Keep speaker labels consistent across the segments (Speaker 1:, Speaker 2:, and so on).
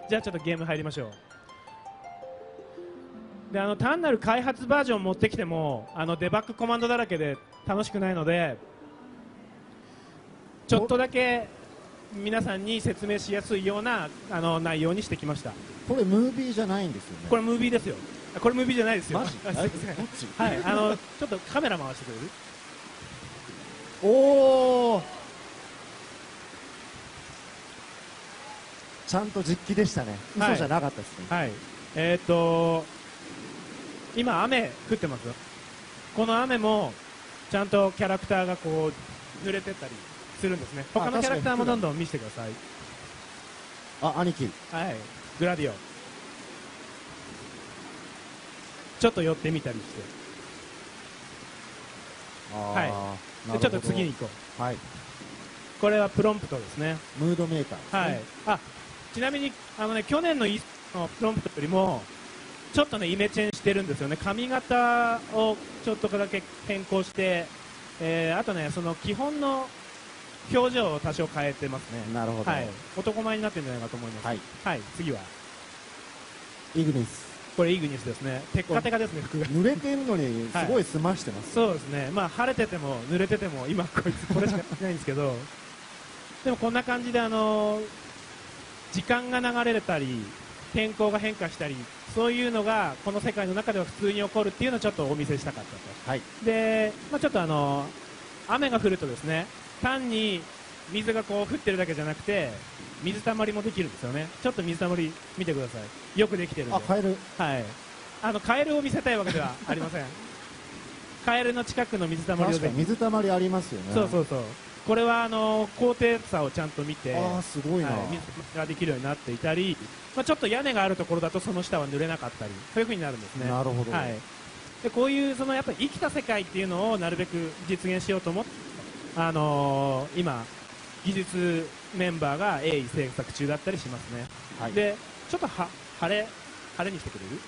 Speaker 1: じゃあちょっとゲーム入りましょう。で単なる開発バージョン持ってきてもデバッグコマンドだらけで楽しくないので、ちょっとだけ皆さんに説明しやすいような内容にしてきました。
Speaker 2: これムービーじゃないんですよね。
Speaker 1: これムービーですよ。これムービーじゃないですよ。
Speaker 2: マジ？
Speaker 1: すいません。はいちょっとカメラ回してくれる？
Speaker 2: おお、ちゃんと実機でしたね。嘘じゃなかったですね。
Speaker 1: はい。今雨降ってますよ。この雨もちゃんとキャラクターがこう濡れてったりするんですね。他のキャラクターもどんどん見せてください。
Speaker 2: 兄貴。
Speaker 1: はい。グラディオ。ちょっと寄ってみたりして。はい。でちょっと次に行こう。
Speaker 2: はい。
Speaker 1: これはプロンプトですね。
Speaker 2: ムードメーカーですね。
Speaker 1: はい。ちなみに去年のプロンプトよりもちょっとねイメチェンしてるんですよね。髪型をちょっとだけ変更して、あとねその基本の表情を多少変えてますね。
Speaker 2: なるほど。
Speaker 1: はい。男前になってるんじゃないかと思います。
Speaker 2: はい。
Speaker 1: はい。次は
Speaker 2: イグニス。
Speaker 1: これイグニスですね。テッカテカですね、服が。
Speaker 2: 濡れてるのにすごい澄ましてます、
Speaker 1: はい、そうですね。まあ晴れてても濡れてても今こいつこれしかないんですけど、でもこんな感じで時間が流れたり天候が変化したり、そういうのがこの世界の中では普通に起こるっていうのをちょっとお見せしたかったと。
Speaker 2: はい。
Speaker 1: で、ちょっと雨が降るとですね、単に水がこう降ってるだけじゃなくて水たまりもできるんですよね。ちょっと水たまり見てください。よくできてるんで。
Speaker 2: カエル。
Speaker 1: はい。カエルを見せたいわけではありません。カエルの近くの水たまりを。
Speaker 2: 確かに水たまりありますよね。
Speaker 1: そうそうそう。これは高低差をちゃんと見て、
Speaker 2: すごいな。
Speaker 1: 水ができるようになっていたり、ちょっと屋根があるところだとその下は濡れなかったり、そういう風になるんですね。
Speaker 2: なるほど。
Speaker 1: はい。でこういうやっぱり生きた世界っていうのをなるべく実現しようと思って、今技術メンバーが鋭意制作中だったりしますね。はい、でちょっと晴れにしてくれる？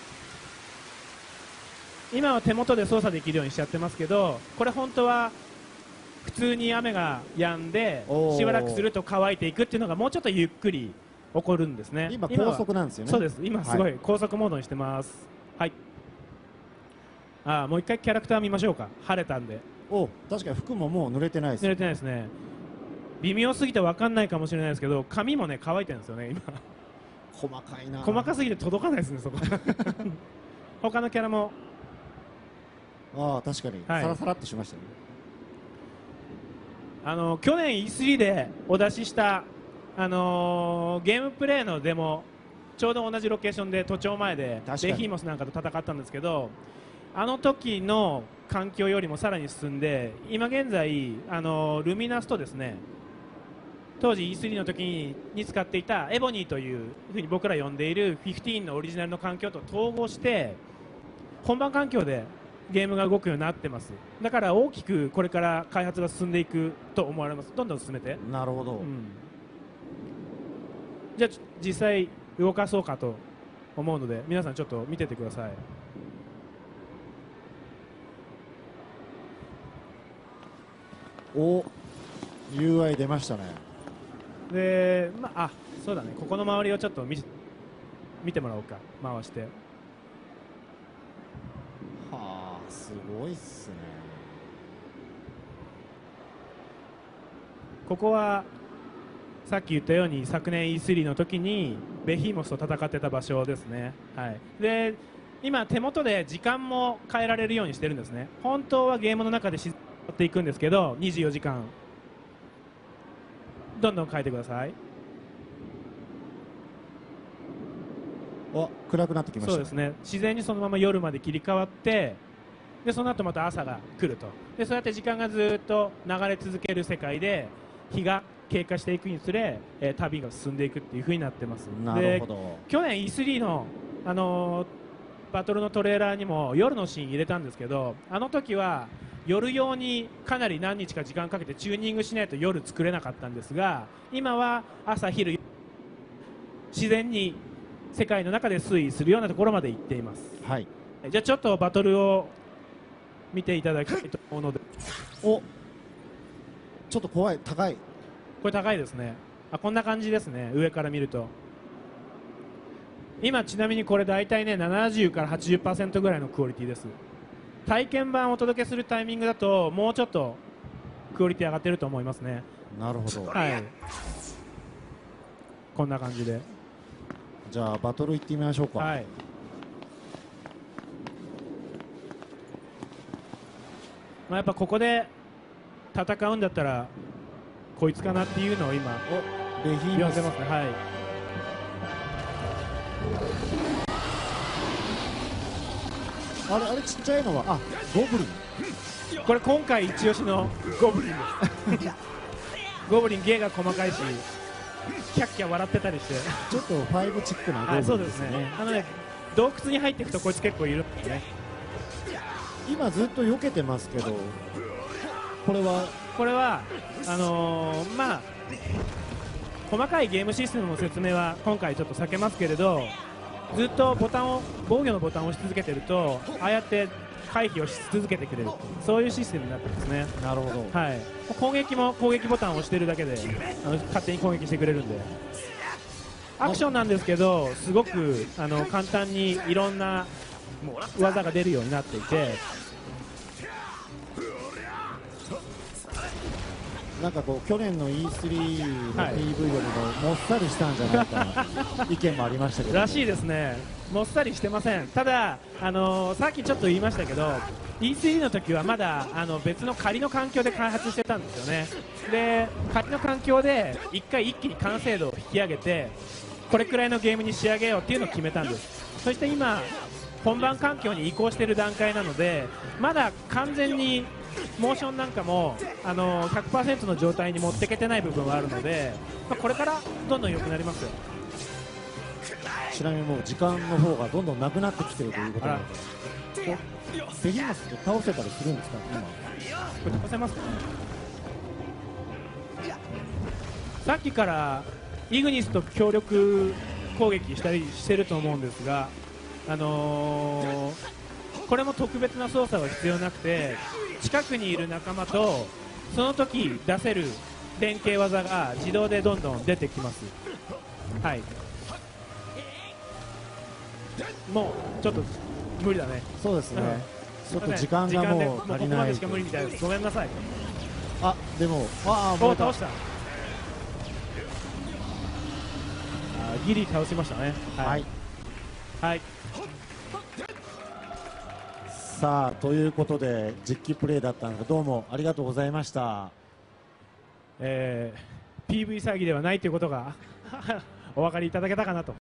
Speaker 1: 今は手元で操作できるようにしちゃってますけど、これ本当は普通に雨が止んでしばらくすると乾いていくっていうのがもうちょっとゆっくり起こるんですね。
Speaker 2: 今高速なんですよね。
Speaker 1: そうです。今すごい高速モードにしてます。はい。もう一回キャラクター見ましょうか。晴れたんで。
Speaker 2: 確かに服ももう濡れてないです、ね。
Speaker 1: 濡れてないですね。微妙すぎて分かんないかもしれないですけど、髪もね乾いてるんですよね今。
Speaker 2: 細かいな。
Speaker 1: 細かすぎて届かないですねそこ。他のキャラも。
Speaker 2: 確かに、サラサラっとしましたね。
Speaker 1: 去年 E3 でお出しした、ゲームプレイのデモ、ちょうど同じロケーションで都庁前でベヒーモスなんかと戦ったんですけど、あの時の環境よりもさらに進んで、今現在ルミナスとですね、当時 E3 の時に使っていたエボニーというふうに僕ら呼んでいる15のオリジナルの環境と統合して本番環境でゲームが動くようになってます。だから大きくこれから開発が進んでいくと思われます。どんどん進めて。
Speaker 2: なるほど、
Speaker 1: じゃあ実際動かそうかと思うので皆さんちょっと見ててください。
Speaker 2: UI 出ましたね。
Speaker 1: で、そうだね、ここの周りをちょっと見てもらおうか。回して。
Speaker 2: すごいっすね。
Speaker 1: ここはさっき言ったように昨年 E3 の時にベヒーモスと戦ってた場所ですね。はい。で今手元で時間も変えられるようにしてるんですね。本当はゲームの中でやっていくんですけど、24時間どんどん変えてください。
Speaker 2: 暗くなってきましたね。
Speaker 1: そうですね。自然にそのまま夜まで切り替わって、でその後また朝が来ると。でそうやって時間がずっと流れ続ける世界で日が経過していくにつれ、旅が進んでいくっていう風になってます。
Speaker 2: なるほど。
Speaker 1: 去年 E3 の、バトルのトレーラーにも夜のシーン入れたんですけど、あの時は夜用にかなり何日か時間かけてチューニングしないと夜作れなかったんですが、今は朝昼自然に世界の中で推移するようなところまで行っています。
Speaker 2: はい。
Speaker 1: じゃあちょっとバトルを見ていただきたいと思うので。
Speaker 2: ちょっと怖い。高い。
Speaker 1: これ高いですね。こんな感じですね、上から見ると。 今ちなみにこれ大体ね70から 80% ぐらいのクオリティです。体験版をお届けするタイミングだともうちょっとクオリティ上がってると思いますね。
Speaker 2: なるほど。
Speaker 1: はい、こんな感じで。
Speaker 2: じゃあバトル行ってみましょうか。
Speaker 1: はい、まあ、やっぱここで戦うんだったらこいつかなっていうのを今
Speaker 2: ベヒーモス
Speaker 1: 言わせますね。はい、
Speaker 2: あれちっちゃいのはゴブリン。
Speaker 1: これ今回一押しのゴブリンですゴブリン芸が細かいしキャッキャ笑ってたりして
Speaker 2: ちょっとファイブチックなゴブリン
Speaker 1: そうで
Speaker 2: ですね。
Speaker 1: すね。洞窟に入っていくとこいつ結構いるんですね。
Speaker 2: 今ずっと避けてますけど、これは
Speaker 1: まあ細かいゲームシステムの説明は今回ちょっと避けますけれど、ずっと防御のボタンを押し続けてるとああやって回避をし続けてくれる、そういうシステムになってますね。
Speaker 2: なるほど。
Speaker 1: はい、攻撃も攻撃ボタンを押してるだけで勝手に攻撃してくれるんで、アクションなんですけどすごく簡単にいろんな技が出るようになっていて、
Speaker 2: なんかこう去年の E3 の PV よりももっさりしたんじゃないか意見もありましたけど、
Speaker 1: らしいですね。もっさりしてません。ただ、さっきちょっと言いましたけど E3 の時はまだ別の仮の環境で開発してたんですよね。で仮の環境で1回一気に完成度を引き上げてこれくらいのゲームに仕上げようっていうのを決めたんです。そして今本番環境に移行している段階なのでまだ完全にモーションなんかも100% の状態に持っていけてない部分はあるので、これからどんどん良くなりますよ。
Speaker 2: ちなみにもう時間の方がどんどんなくなってきているということなので、ベヒーモスって倒せたりするんですか今。
Speaker 1: これ倒せますか。さっきからイグニスと協力攻撃したりしてると思うんですが、これも特別な操作は必要なくて近くにいる仲間とその時出せる連携技が自動でどんどん出てきます。はい、もうちょっと無理だね。
Speaker 2: そうですね、ちょっと時間がもう足り
Speaker 1: ここま
Speaker 2: ない。
Speaker 1: でしか無理みたいです。ごめんなさい。
Speaker 2: でももう
Speaker 1: 倒した。ギリ倒しましたね。はい、はい、
Speaker 2: さあということで実機プレイだったのでどうもありがとうございました。
Speaker 1: PV 詐欺ではないということがお分かりいただけたかなと